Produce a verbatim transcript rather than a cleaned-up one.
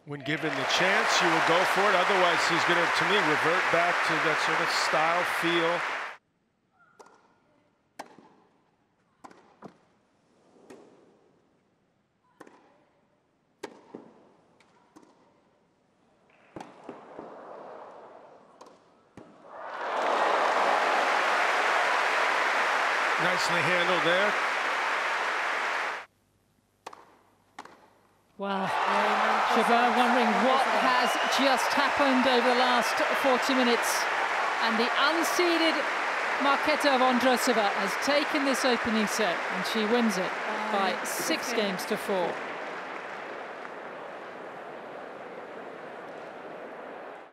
When given the chance, you will go for it. Otherwise, he's going to, to me, revert back to that sort of style, feel. Nicely handled there. Well, Chabert wondering what has just happened over the last forty minutes. And the unseeded Marketa Vondroušová has taken this opening set, and she wins it by six games to four.